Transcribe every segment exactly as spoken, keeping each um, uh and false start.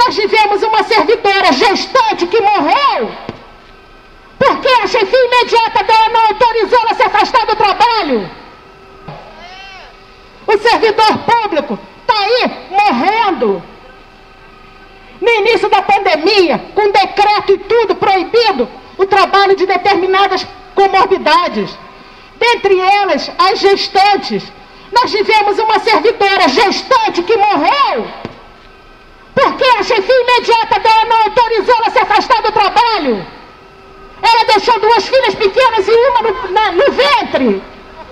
Nós tivemos uma servidora gestante que morreu porque a chefia imediata dela não autorizou ela a se afastar do trabalho. O servidor público está aí morrendo. No início da pandemia, com decreto e tudo proibido, o trabalho de determinadas comorbidades. Dentre elas, as gestantes. Nós tivemos uma servidora gestante que morreu porque a chefia imediata dela não autorizou ela a se afastar do trabalho. Ela deixou duas filhas pequenas e uma no, na, no ventre.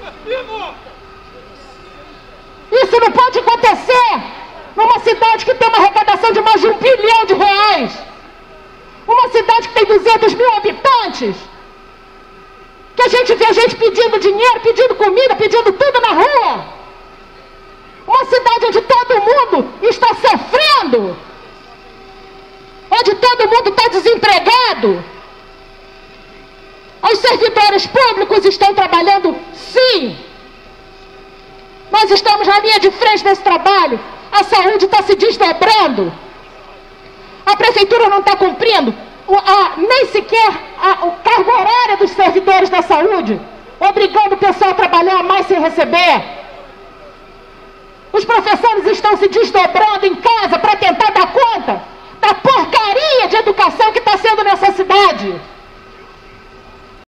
Isso não pode acontecer numa cidade que tem uma arrecadação de mais de um bilhão de reais. Uma cidade que tem duzentos mil habitantes. Que a gente vê gente pedindo dinheiro, pedindo comida, pedindo tudo na rua. Uma cidade onde todo mundo está sofrendo. Onde todo mundo está desempregado. Os servidores públicos estão trabalhando, sim. Nós estamos na linha de frente desse trabalho. A saúde está se desdobrando. A prefeitura não está cumprindo o, a, nem sequer a, o cargo horário dos servidores da saúde, obrigando o pessoal a trabalhar mais sem receber. Os professores estão se desdobrando em casa para tentar dar conta da porcaria de educação que está sendo nessa cidade.